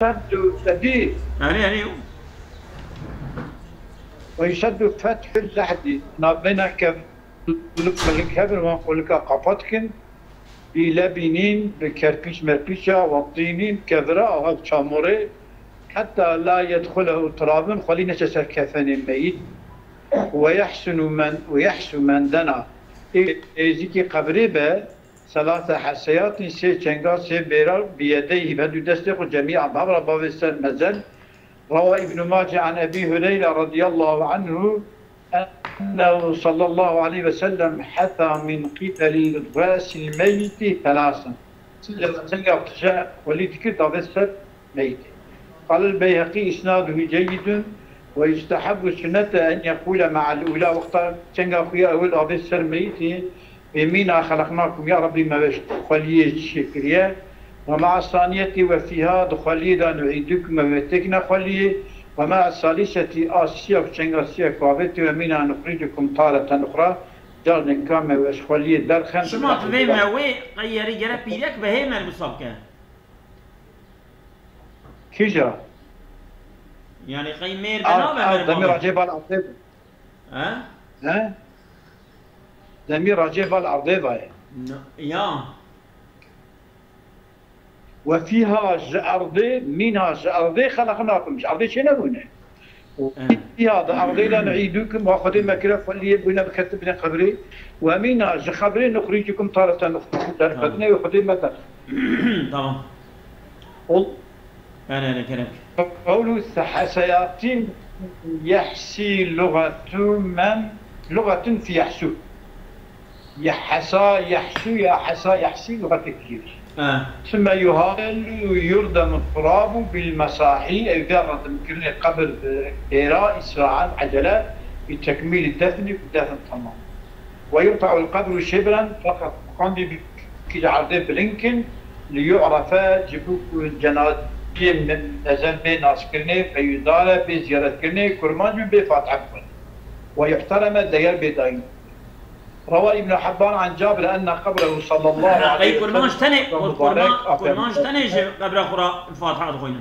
شديد يعني ويشد فتح اللحد نابنك الكبر ونقول لك قفتكن بلبنين بكربيش مربيشة والطينين كذرة أو شاموري حتى لا يدخله تراب خلينا تسر كفن ميت ويحسن من دنا إزيكي قبريبه ثلاثة حسيات سي چنگا سي بيرال بيديه بدو دستق جميعا بابرا بابستان مزل روى ابن ماجه عن أبي هريرة رضي الله عنه أنه صلى الله عليه وسلم حثى من قتل رأس الميت ثلاثا سنجا اقتشاء وليد كتا بسر ميت قال البيهقي إسناده جيد ويستحب السنة أن يقول مع الأولى وقت سنجا أخويا أول أبسر ميت بمينا خلقناكم يا ربي ما باش خليه الشكرية ومع الثانية وفيها دخليدا نعيدكم وفتكنا خليه ومع الثالثة آسيا وشنغاسيا كوابت ومنا نخرجكم تارة أخرى جارن كامل واشخليه درخن شما تبيما وي غيري جرى بيلك بهيما المصابكة كيجا يعني قيمير بنابه دمير عجيب الأرض ها دمير عجيب الأرض يا وفيها أرضي منها أرضي خلقناكم مش أرضي شنو هنا وفيها أرضي لا نعيدكم وأخذ مكرة فاللي بنا بكتبنا قبري ومنها خبري نخرجكم تارة أخرى خدنا وخذ مكرة تمام أنا كلامك قوله سيأتي يحسي لغة في يحسو يحسى يحسو يحسي لغة كثير ثم يهال يردم التراب بالمساحي أي ذرة يمكن قبل إيراء إسراعا عجلات بتكميل الدفن والدفن تمام ويقطع القبر شبرا فقط قام بكجعرده بلينكن ليعرف جبوك الجنازة من نزل بين عسكرني فيدار بزيارة كرني كرمان بفاتح ويحترم الديار بداين روى ابن حبان عن جابر أن قبره صلى الله عليه وسلم كرمانش تاني كرمانش تاني قبر أخرى الفاتحة أخوينا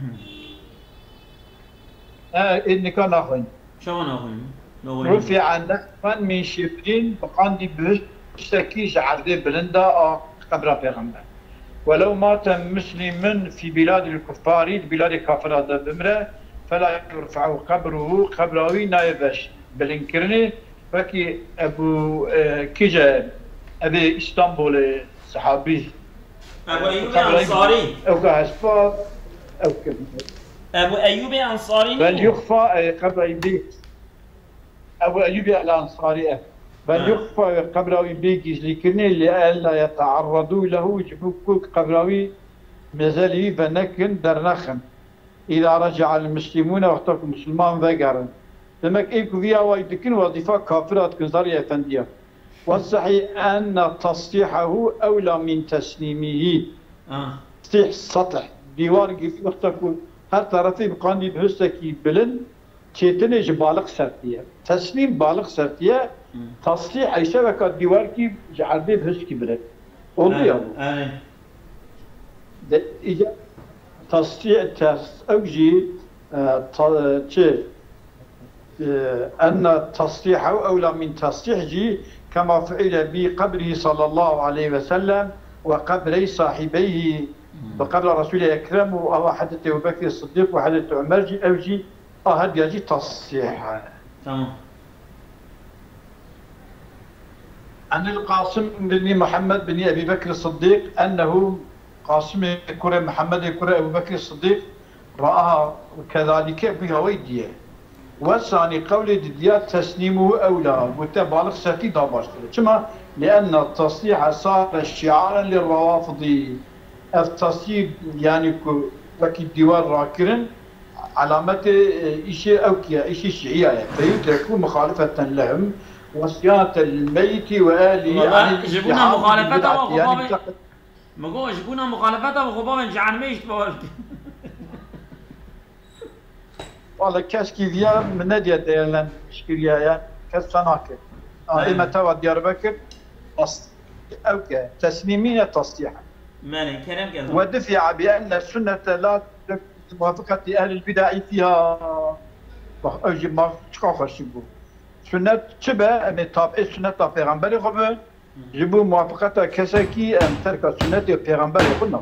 إني كان أخوين شو أنا أخوين رفع نحفا من شبرين فقاندي بشتكيش عرضي بلندا قبر پیغمبر ولو مات مسلم في بلاد الكفار بلاد الكافرات بمره فلا يرفع قبره نايبش بلنكرني فكي ابو كيجا ابي اسطنبول صحابي ابو ايوب الانصاري او كاسبا او ابو ايوب الانصاري بل يخفى قبر ابي ابو ايوب الانصاري بل يخفى قبراوي بيجيز لكني لألا يتعرضوا له يجبوك قبراوي مازالي بنكن درنخن إذا رجع المسلمون وقتكم مسلمان ذكرن لمك إيكو فيها ويدكن وظيفة كافرات كنزارية فندية والصحيح أن تصليحه أولى من تسليمه تصليح السطح ديوار في وقتكم هر طرفي بقاندي بهستكي بلن تشيتنج بالغ سرتية تسليم بالغ سرتية تصليح أي شبكة ديوار كي جعلبي بهستكي بلن أولي إجا تصليح أوجي أن تصليحه أولى من تصليحه كما فعل بقبره صلى الله عليه وسلم وقبري صاحبيه بقبر رسول الأكرم أو حدث أبو بكر الصديق وحدث عمر أوجي هذا يجي تصليح تمام عن القاسم بن محمد بن أبي بكر الصديق أنه قاسم كرة محمد كرة أبو بكر الصديق رأى كذلك بها ويديه والثاني قول ديات تسليمه أولى متبالغ ساتي داباش كما لأن التصليح صار شعارا للروافض التصليح يعني وكي الديوار راكرن علامة إشي أوكيا إشي شيعية فيتركوا مخالفة لهم وصيانة الميت وآله يعني جبونا مخالفته وخبابه مقو جبونا مخالفته وخبابه جعان ميشت بوالك والله كاسكي فيها من نادية ديالان شكريا يعني كالصناكة إما توا ديار بكر تسليمين تصليحا مالي كلام قال ودفع بأن السنة لا موافقة أهل البدع فيها أجي ما تشكاخر شبو سنة شبه من تابع سنة پیغمبر خبر جبو موافقة كسكي أم ترك سنة پیغمبر خبر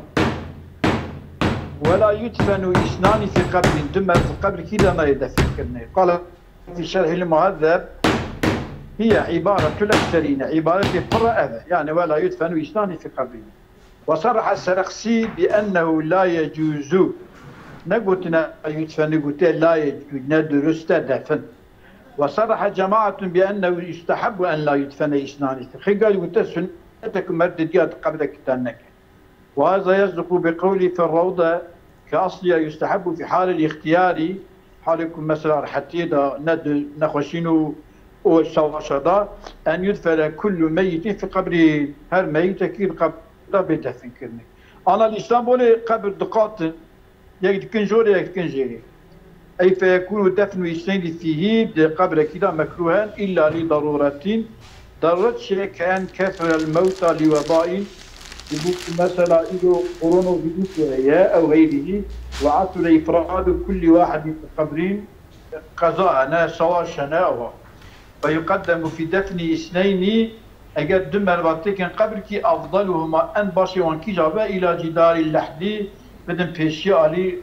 ولا يدفن إسنان في قبر دم في القبر كذا ما يدفن كرني قال في شرح المهذب هي عبارة الأكثرين عبارة فرأة يعني ولا يدفن إسنان في قبر وصرح السرخسي بأنه لا يجوز نقولنا يدفن نقول لا يجوز ندرس دفن وصرح جماعة بأنه يستحب أن لا يدفن إسنان قال قلت سنتك مردديات قبل كتانك وهذا يصدق بقولي في الروضة كأصلي يستحب في حال الاختيار حالكم مثلا حتى ند نخشينه أو شواشدا أن يدفن كل ميت في قبره هر ميت كيف قبر بدفن كرني أنا الإسلام بولي قبر دقات يكن جوري يكن جيري أي فيكون دفن إسنان فيه بقبر كذا مكروها إلا لضرورة ضرورة شيء كان كثر الموتى لوباء مثلا إذا قرون فيروس أو غيره وعطل إفراد كل واحد في القبرين قضاءنا سواء شناوة فيقدم في دفن اثنين أجد دم البطيك قبرك أفضلهما أن باشي وانكي جابا إلى جدار اللحدي بدن بيشي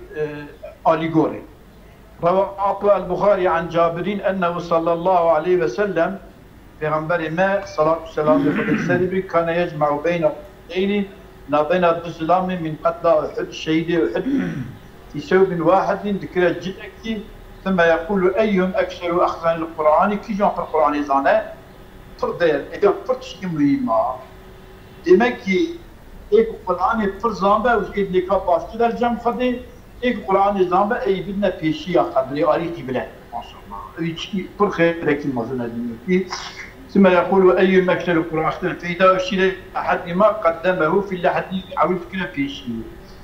آلي غوري روى البخاري عن جابرين أنه صلى الله عليه وسلم پیغمبر ما صلاة والسلام عليه كان يجمع بين الحسين بين الظلام من قتلى أحد الشهيد أحد في ثوب واحد ذكر جدك ثم يقول أيهم أكثر أخذا للقرآن كي جون في القرآن زانا فردير إذا فرتش كمهمة دمكي إيك القرآن فرزامبا وإذ لك باشتر الجمع خدي إيك القرآن زامبا أي بدنا بيشي أخذ أريتي بلا ما شاء الله أريتي كل خير لك المظنة دي ثم يقول أي مكتب القرآن أختل فإذا أشير أحد ما قدمه في اللحد عويف كنا في شيء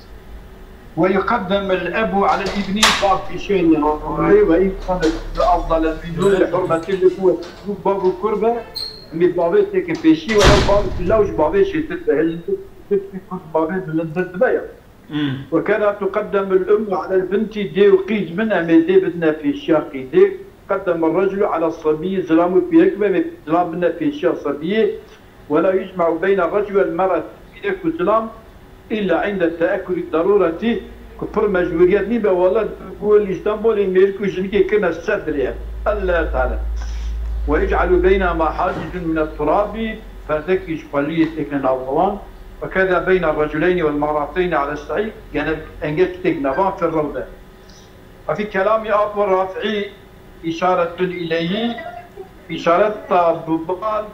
ويقدم الأب على الابن بعض في شيء وإن كان أفضل منه لحرمة الأخوة باب القربة من بابه تكن في شيء ولو باب في اللوج بابه شيء تتبهل كنت بابه بلندت بيا وكان تقدم الأم على البنت دي وقيز منها من دي بدنا في شاقي دي قدم الرجل على الصبي ظلام في يكبه ظلام في شيء صبي ولا يجمع بين الرجل والمرأة في ذلك الظلام إلا عند التأكد الضرورة كفر مجبوريات نيبا والله تقول اسطنبول يميركو جنكي كنا السدر الله تعالى ويجعل بينهما حاجز من التراب فذكي شقلية تكن الأولان وكذا بين الرجلين والمرأتين على الصعيد يعني أنجلت تكنفان في الروضة وفي كلام أبو الرافعي إشارة إليه إشارة ببال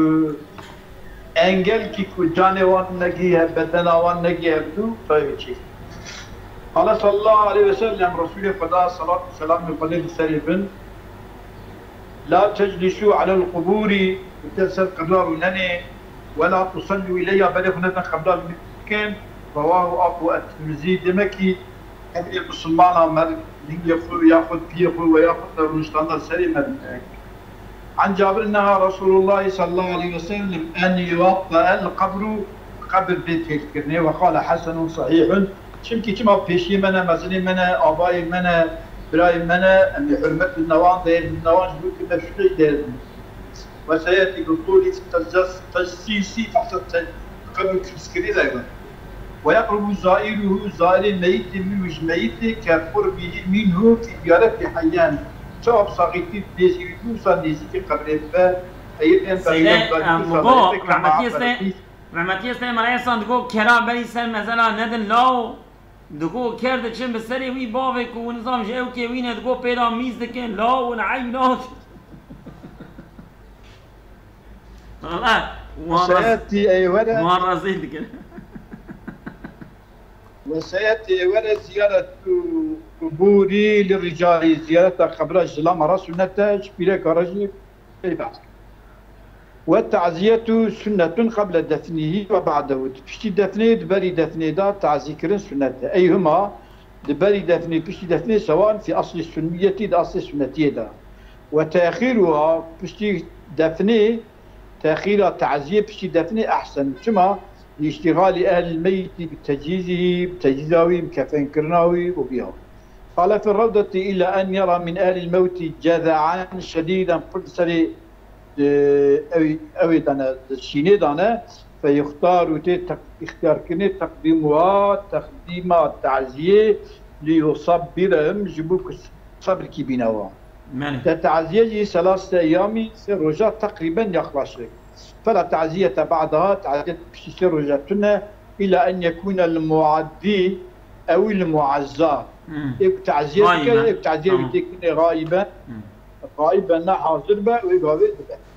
أنجل كي جانوان نجيه بدنوان نجيه بدو فيجي قال صلى الله عليه وسلم رسول خدا صلاة والسلام عليه وسلم لا تجلسوا على القبور وتنسل قبر لنا ولا تصلوا إلي بل هنا قبر المكان رواه أبو الترمذي دمكي هذه المسلمان مال ياخذ فيه وياخذ المجتمع السليم عن جابر انها رسول الله صلى الله عليه وسلم ان يوطأ القبر قبر بيت الكرني وقال حسن صحيح شمكي كما بيشي منا مزني منا اباي منا براي منا ان حرمه النوان دير النوان كما شيء دير وسياتي بطول تجسيسي تحت قبر كسكري ايضا ويقرب زائره زائر الميت من وجه ميت كقربه منه في زيارة حيان شعب صغيرتي ديزيرتو صار ديزيرتي قبل فا أيضا سيدنا مبو رحمتي استي مرأي صان دقو كرا بري سر مثلا ندن لاو دقو كرد چن بسري وي باوك ونظام جاو كي وين دقو بيدا ميز دكن لاو ونعينات والله سيأتي أي ولد مرة دكن وسيأتي ولا زيارة قبوري للرجال زيارة قبر السلام رأس النتاج بلا كرجل في بعض والتعزية سنة قبل دفنه وبعده بشتي دفنه دبري دفنه دا تعزيكرن سنة أيهما دبري دفنه بشتي دفنه سواء في أصل السنية دا أصل السنة دا وتأخيرها بشتي دفنه تأخير التعزية بشتي دفنه أحسن كما لاشتغال أهل الميت بتجهيزه بتجهيزاوي بكفن كرناوي وبيها قال في الروضة إلا أن يرى من أهل الموت جذعا شديدا فرسري أوي دانا الشيني دانا فيختار اختيار كني تقديمات تعزية ليصبرهم جبوك صبر كي بينوا تعزية 3 أيام رجاء تقريبا يخلص فلا تعزية بعدها تعزية رجاء إلى أن يكون المعدي أو المعزى تعزية بتكون غائبا حاضر به ويقابل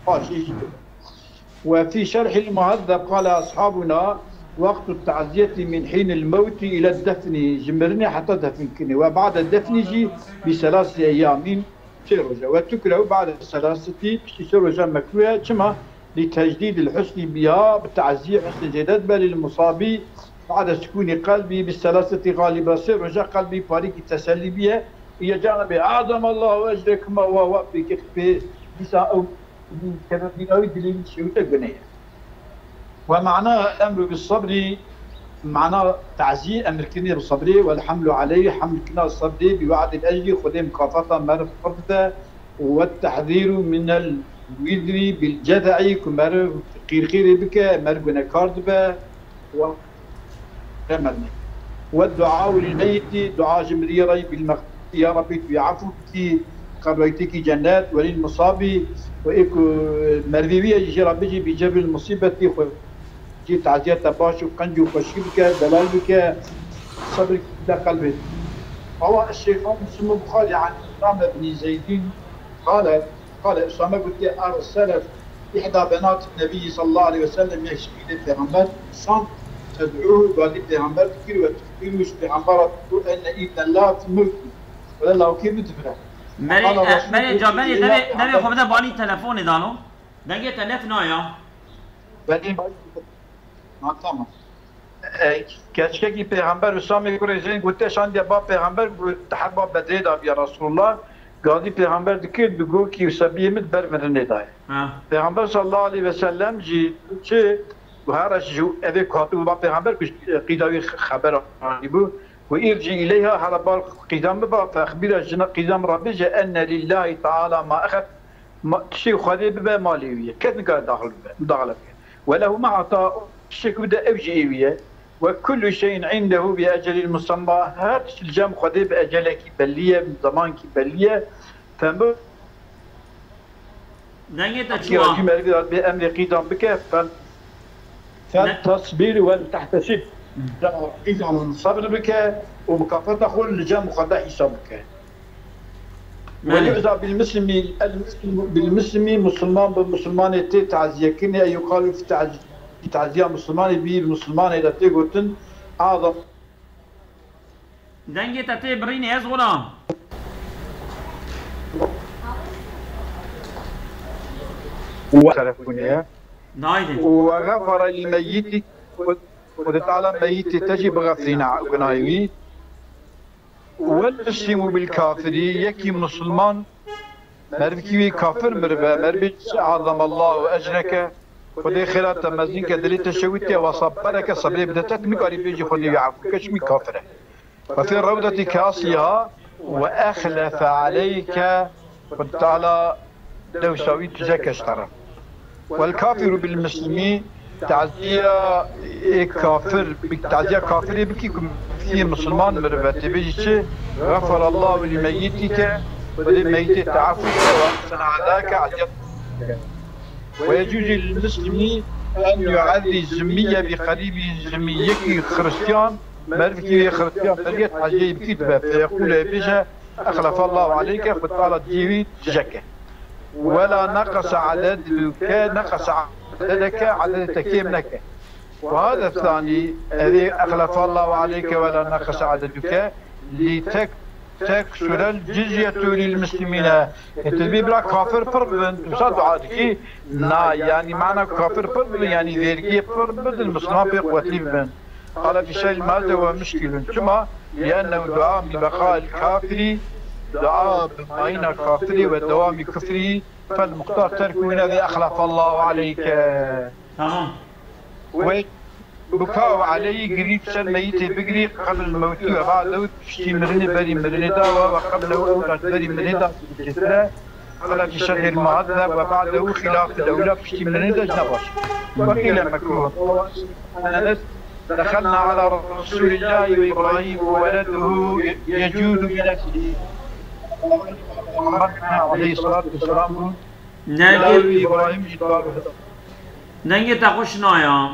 وفي شرح المهذب قال أصحابنا وقت التعزية من حين الموت إلى الدفن جمرني حتى دفن وبعد الدفن يجي ب3 أيام سيرجة وتكره بعد 3 سيرجة مكروهة كما لتجديد الحسن بها بالتعزية حسن جدد بل للمصابي بعد سكون قلبي بالثلاثة غالبا سيرجة قلبي فريق التسلي بها هي جانب أعظم الله أجرك ما هو في كتفه بساء كذا بناوي دليل شيوطة قنية ومعنى الأمر بالصبر معنى تعزية أمر كنية بالصبر والحمل عليه حمل كنا الصبر بوعد الأجر خذ مكافأة مرف فرده والتحذير من الوذر بالجذع كمرف قير بك مرقنا كاردبة والدعاء للميت دعاء جمريري بالمغفرة يا ربي بعفوك قبلتك جنات وللمصاب وإكو مرذيبية يجي ربي بجبل المصيبة جي تعزية تباش وقنج وخشيبك دلالك صبرك قلبك هو الشيخان مسلم البخاري عن أسامة بن زيدين قال أسامة قلت أرسلت إحدى بنات النبي صلى الله عليه وسلم يشكي للبيغمبر صنت تدعوه قال البيغمبر تكير وتكير وش بيغمبر تقول أن إذن الله في ملكي ولا الله كيف بتفرح من جابني دبي خبده بالي تلفون دانو دنگه تلفن آیا ولی ما تمام كاشكي پیغمبر اسامه قريزين قلت شان دي با پیغمبر تحبا بدري دا يا رسول الله قاضي پیغمبر دكير بگو كي وسبيه مت برمرنه دا پیغمبر صلى الله عليه وسلم جي چه وهرش جو ابي كاتو با پیغمبر قيداوي خبر عنيبو ويرجع إليها على بال قدام بابا فأخبر جنا قدام ربي أن لله تعالى ما أخذ شيء خذي بابا ماليوية كذا قال داخل وله ما عطاء شيء بدا أوجيوية وكل شيء عنده بأجل المسمى هذا الجام خذي بأجل كبلية من زمان كبلية فما بأمر قدام بك فالتصبير والتحتسب قدام الصبر بك ومكافأة أخوه الجام مخدع حسابك ويعزى بالمسلم مسلمان بالمسلمان تي تعزية كني يقال في تعزية مسلمان بي المسلمان إذا تيقوتن أعظم دنجي تتي بريني يا غلام وغفر الميت وتعالى ميت تجب غفرنا غنايوي والمسلم بالكافر يكي مسلمان مربكي كافر مربي عظم الله اجرك خدي خيرات مزين كدليل تشويتي وصبرك صبري بدتك مقاري بيجي خدي يعفو كشمي كافر وفي الروضة كاسيها واخلف عليك وتعالى لو سويت زك اشترى والكافر بالمسلمين تعزية كافر تعزية كافر بكيكم في مسلمان مربت بيجي غفر الله لميتك ولميت تعفوك وأحسن عذاك عزية ويجوز للمسلمين أن يعزي الزمية بقريب زميك خريستيان مرفكي خريستيان فريت عزية بكتبه فيقول بيجا أخلف الله عليك فطالت جيوي تجكه ولا نقص عددك نقص عددك عدد تكيمنك وهذا الثاني الذي أخلف الله عليك ولا نقص عددك لتكسر الجزية للمسلمين انت بلا كافر فربن تصدق عادك لا يعني معنى كافر فربن يعني ذلك فربن المسلمين في قوتي بن قال في شيء ماذا هو مشكل ثم لأنه دعاء ببقاء الكافر دعاء بين الكافر ودوام كفره فالمختار ترك من الذي أخلف الله عليك. تمام. بكاء عليه قريب سر ميته بقري قبل الموت وبعده بشتي مرني بري مرندا وقبله أولاد بري مرندا كثرة على شرح المعذب وبعده خلاف الأولى بشتي مرندا جنبش وقيل مكروه. أنس دخلنا على رسول الله وإبراهيم وولده يجود بنفسه عليه الصلاة والسلام. إبراهيم نجي تقوش نايا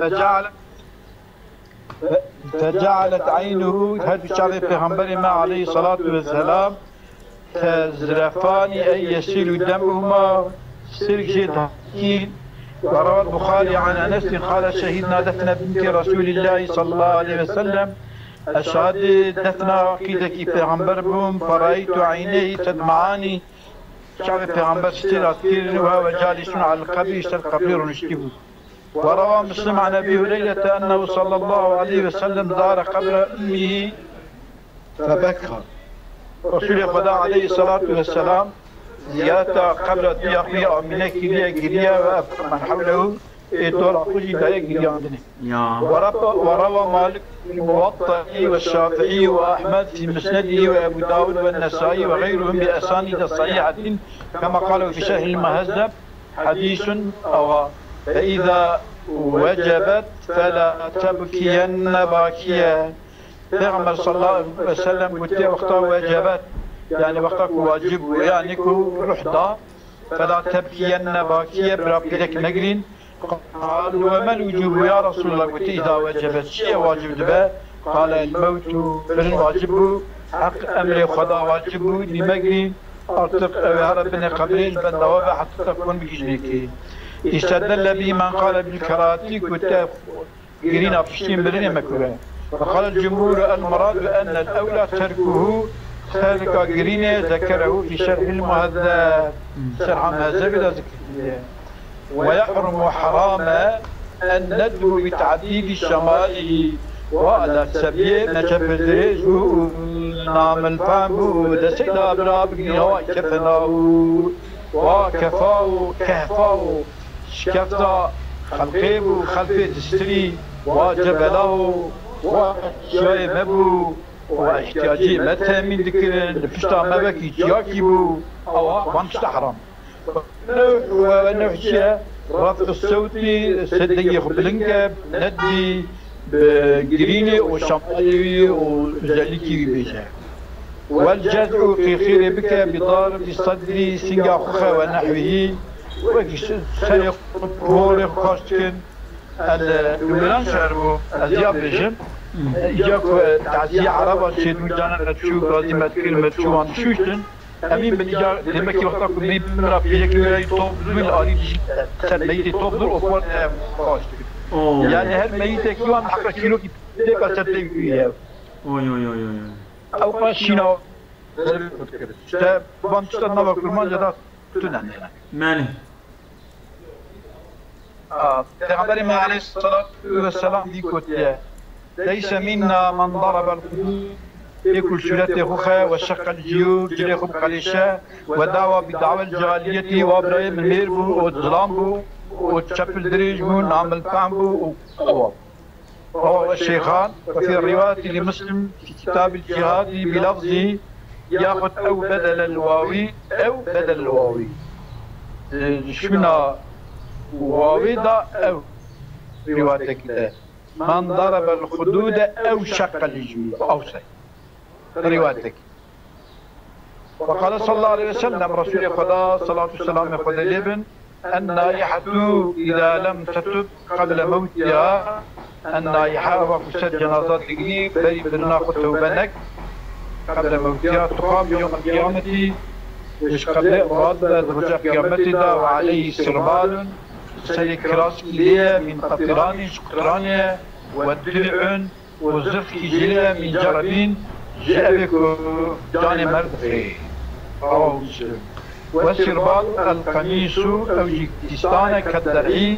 فجعلت عينه هذا شعر پیغمبر ما عليه الصلاة والسلام تزرفان أي يسيل دمهما سرج ضحكين. وروى البخاري عن أنس قال شهدنا دفن بنت رسول الله صلى الله عليه وسلم أشهد دفن كيدك پیغمبر بهم فرأيت عينيه تدمعاني شعب پیغمبر ستيرات كيرن وهو جالس على القبر اشتر قبر نشتبه. وروى مسلم عن أبي هريرة أنه صلى الله عليه وسلم زار قبر أمه فبكى. رسول الله عليه الصلاة والسلام زيارة قبر ضيافة أمينة كريا كريا ومن حوله دور أخوجي داية كريا عندنا. وروى مالك الموطأ والشافعي وأحمد في مسنده وأبو داود والنسائي وغيرهم بأسانيد صحيحة كما قالوا في شرح المهذب حديث أو فإذا وجبت فلا تبكين باكيا. پیغمبر صلى الله عليه وسلم قلت وقتا وجبت يعني وقتك واجب يعني كو رحضا فلا تبكين باكيا برابكتك نقرين. قال وما الوجوب يا رسول الله؟ قلت إذا وجبت شيء واجب دبا قال الموت فرن واجب حق أمر خدا واجب لمقرين أرتق هربنا قبرين بندوابة حتى تكون بجنيكي. استدل به من قال بالكراتي كتاب قرين أفشتين برين مكروه. وقال الجمهور المراد بأن الأولى تركه ترك قرين ذكره في شرح المهذب شرح المهذب لا ذكر. ويحرم حراما أن ندعو بتعديد شمائه وعلى سبيل نجف الدريج ونعمل فهمه لسيدا برابقنا وكفناه وكفاه كهفاه شكفتا خلقيبو خلفه تستري وجبله وشوي مبو واحتياجي متى من ذكرن فشتا مبكي جاكيبو أو وانشتا حرام. ونحشي رفع الصوت سدي خبلنك ندي بجريني وشمالي وزلكي بيجا. والجزء في خير بك بضارب الصدر سنجا خخا ونحوه وكيش سيق بوري خاشتكن الولان شعربو الزياب بيجن إجاك تعزي عربا شيد مجانا نتشو غازي متكير متشو عن شوشتن أمين بالإجار لمكي وقتاكو مي بمرا بيجاكي ولاي طوب دوين الآري سد ميتي طوب دور أفوار خاشتكن. يعني هر ميتك يوان حقا كيلو كي ديكا سد ليوكي أو قاشينا شتا بانشتا نوا كرمان جدا تنان مالي پیغمبر ما عليه الصلاة والسلام دي كتيا ليس منا من ضرب الخدود يكل شلته خخا وشق الجيوب جلي خب قليشة ودعوى بدعوى الجالية وابراي من ميربو والظلام بو وتشفل دريج بو نعمل فهم بو وهو الشيخان. وفي الرواية لمسلم في كتاب الجهاد بلفظه ياخذ أو بدل الواوي أو بدل الواوي شمنا واوي دا أو روايتك ده من ضرب الخدود أو شق الجيوب أو سي روايتك. وقال صلى الله عليه وسلم رسول الله صلى الله عليه وسلم يقول الابن النائحة إذا لم تتب قبل موتها النائحة وقصد جنازات قريب بري برناخ توبنك قبل موتها تقام يوم القيامة وش قبل إراد رجع قيامتها وعليه سربال سلك راس ليه من قطران شقرانية والدرع وزرق جلية من جربين جاء بك جاني مرد فيه والسربال القميص أو جيكتستان كالدرعي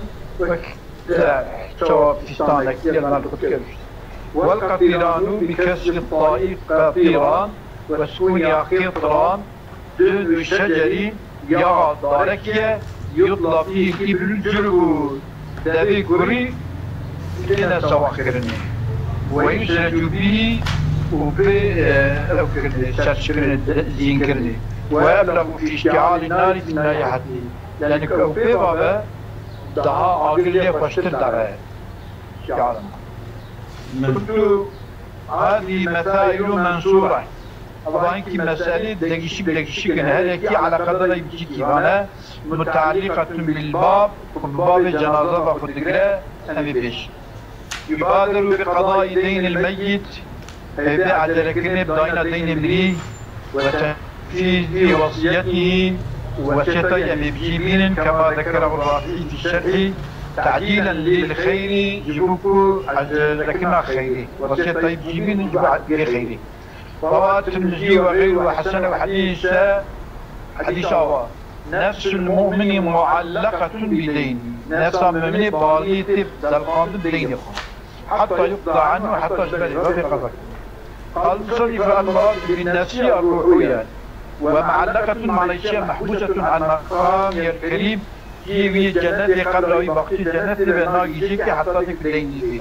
وكتاب فستان كتير والقطران بكسر الطائق قطيران وسكونها قطران دون الشجر يعض داركية يطلب فيه كبر الجرود دابي قري تينا سواخرني ويسرج به وفي شرشرن الدين كرني ويبلغ في اشتعال النار في نايحته لأنك أوفي بابا دعا عقلية فاشتر دعا اشتعال قلت هذه مسائل منصورة طبعا كي مسألة دقيشي هذه على قدر يبجي كيفانا متعلقة بالباب باب الجنازة وفدقراء أمي بيش يبادر بقضاء دين الميت بعد لكنه بداينا دين مريه وتنفيذ وصيته وشتى بجيبين كما ذكره الرافعي في الشرح تعديلا للخير يجبك لكنها خيري وصيتي بجيبين يجب لخيري رواه الترمذي وغيره حسن وحديث أوى نفس المؤمن معلقة بدين نفس المؤمن بالية دلقان بدين حتى يقضى عنه حتى يجبره وفي قضاء قال صرف المراد بالنفس الروحية ومعلقة على شيء محبوسة عن مقام الكريم في جنة قبل وقت الجنة بأنه يجيك حتى تكدين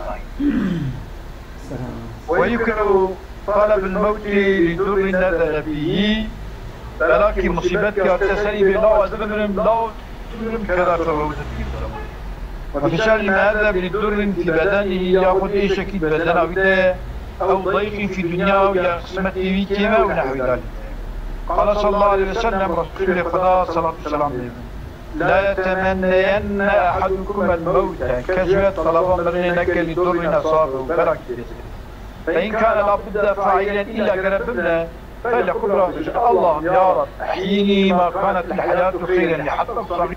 ويكره طلب الموت لدر نزل فيه فلكن مصيبتك التسري بلا وزبرم لا كذا تروز وفي شأن هذا بلدر في بدنه يأخذ أي شكل بدنه أو ضيق في دنياه يقسمته كما ونحو ذلك قال صلى الله عليه وسلم رسول الله صلى الله عليه وسلم لا يتمنين أحدكم الموت كجوة طلبا منك لدر أصابه فلا كذا فإن كان لابد فاعلا إلا قربنا فليقل الله يا رب أحييني ما كانت الحياة خيرا حتى الصغير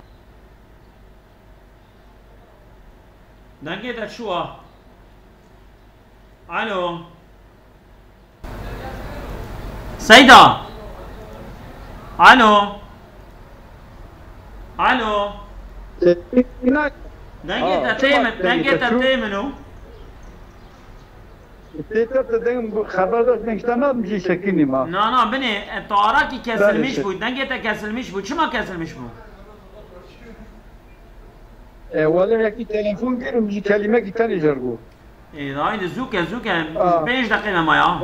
دنگه شو الو سيدة الو الو دنگه تيمنو خبر داشت نگشتم میشه شکلی ما نه بني طارا کی کسلمیش بود دنگه تا کسلمیش بود چما کسلمیش بود ولی یکی تلفن گیرم میشه کلمه کی تانی جرگو هاي زوكا 5 دقيقة ما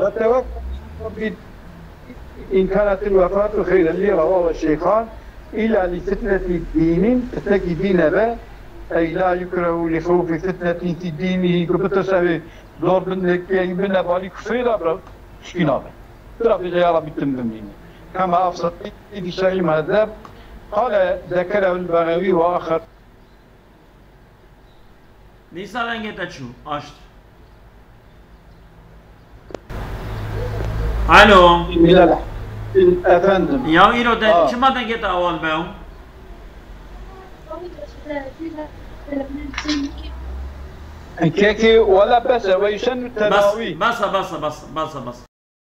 إن كانت الوفاة خيرا لي رواه الشيخان إلا لفتنة الدين فتنة دين به أي لا يكره لخوف فتنة في دينه كبتسوي دور منك يبنى بالي كفيرا برا شكينا به ترى في غيارة بالتنبمين كما أفسد في شيء مهذب قال ذكره البغوي وآخر ليس رنجة تشو أشت الو أفندم يا إيرو ده شو ما دنجة أول بيو كيكي ولا بس ويشن التراويح بس